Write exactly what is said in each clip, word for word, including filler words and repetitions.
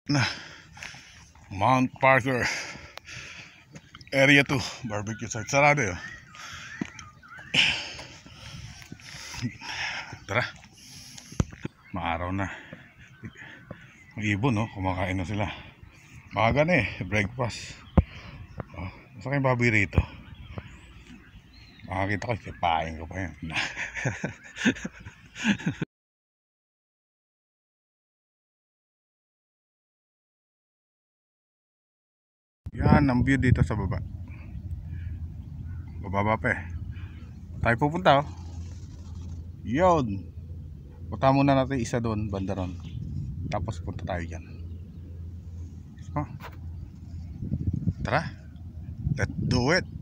Na Mount Parker Area two barbecue site. Sarado yun. Tara, maaraw na. Ang ibon, no? Kumakain na sila. Maaga na eh, breakfast. Oh, nasa kayong baboy rito? Makakita ko, sipain ko pa yan. Yan ang view dito sa baba. Bababa pa eh. Tayo pupunta oh. Yun. Punta muna natin isa doon, banda ron. Tapos punta tayo dyan. Oh. Tara. Let's do it.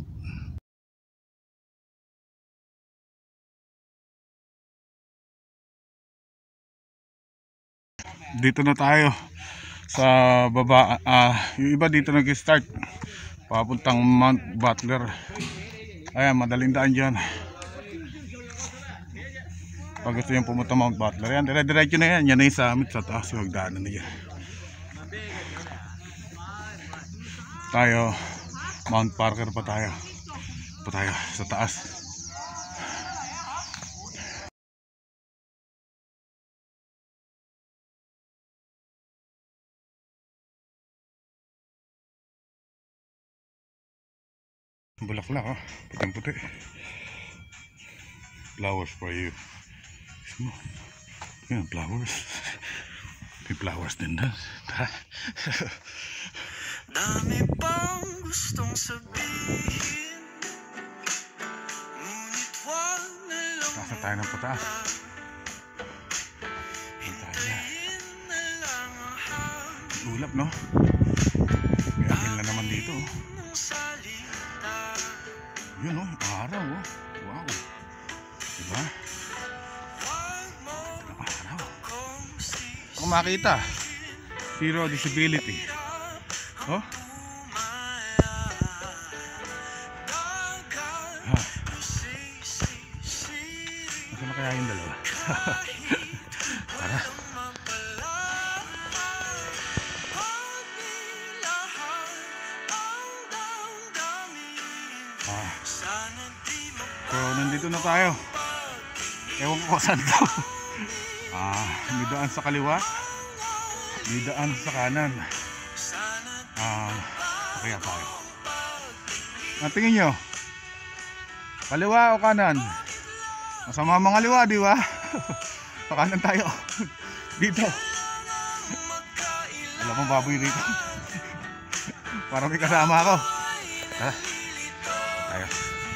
Dito na tayo sa baba. uh, Yung iba dito nag-start papuntang Mount Butler. Ayan, madaling daan dyan pag gusto yung pumunta Mount Butler. Yan, dire-diretso na yan. Yan na yung summit sa taas. Yung magdaanan na yan. Tayo Mount Parker pa tayo. Pa tayo sa taas. Bulaklak oh, puting puti. Flowers for you. Yan, flowers. May flowers din doon. Tara. Dami pang gustong sabihin, ngunit wag na lang. Taas na tayo ng pataas. Hintayin na lang ang hangin. Ulap no? May angin na naman dito oh. Yun oh, araw oh. Wow. Diba? Araw. Kung makita, zero disability. Oh. Ah. Nasaan na kaya yung dalawa? Tara. Ah. So nandito na tayo. Ewan ko saan to. Ah, may daan sa kaliwa, may daan sa kanan. Ah, kaya tayo. Ah, tingin nyo, kaliwa o kanan? Masama mga kaliwa, di ba? Sa kanan tayo. Dito. Wala pang baboy dito. Parang may kasama ako. Tara. Tayo.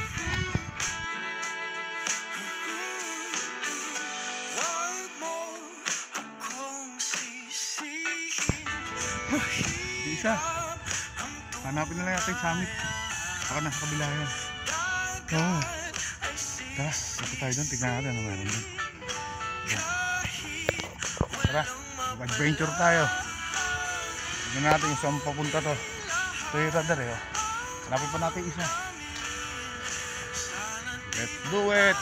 Isa. Hanapin na lang natin yung summit. Baka nasa kabila yan. Oo. Tara, dito tayo doon. Tignan natin ano meron doon. Tara, mag-adventure tayo. Tignan natin yung saan papunta to. Ito yung radar eh. Hanapin pa natin isa. Let's do it!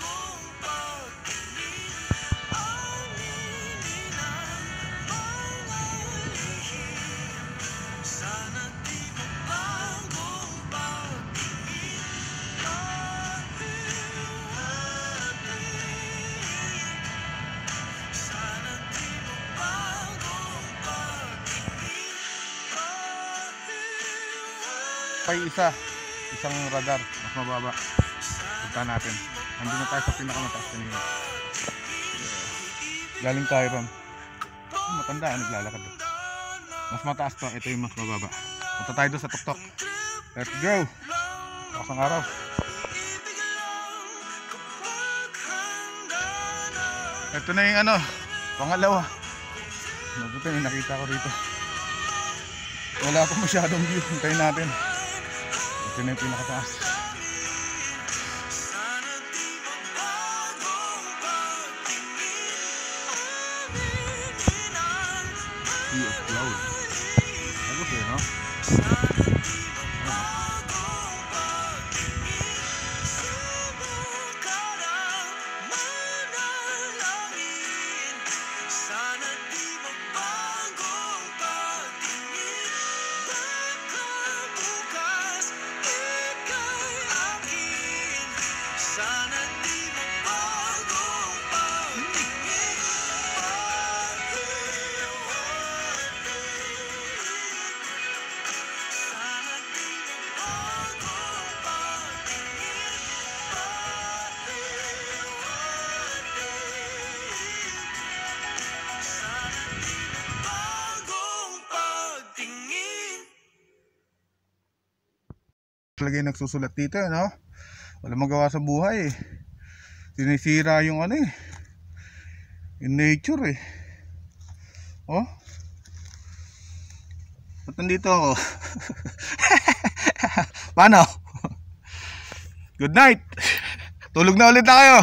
Pay isa, isang radar mas mababa. Punta natin. Nandun na tayo sa pinakamataas kanina. Galing tayo ron. Ay, matanda, naglalakad doon. Mas mataas to, ito yung mas mababa. Punta tayo doon sa tuktok. Let's go! Bukas ang araw. Ito na yung ano, pangalawa. Mabuti yung nakita ko rito. Wala pa masyadong view. Hintayin natin. Ito na yung pinakataas. Sea of cloud. Bagus ya, no? talaga yung nagsusulat dito, no? Wala magawa sa buhay eh. Sinisira yung ano eh, yung nature eh. Oh, ba't nandito ako? Paano? Good night. Tulog na ulit na kayo.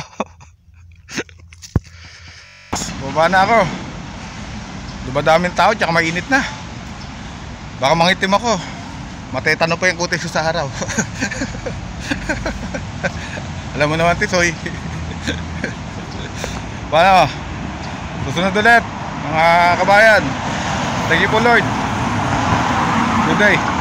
Baba na ako. Dumadaming tao, tsaka mainit na. Baka mangitim ako. Matetano pa yung kutis ko sa araw. Alam mo naman, Tisoy. Paano? Susunod ulit, mga kabayan. Thank you po, Lord. Good day.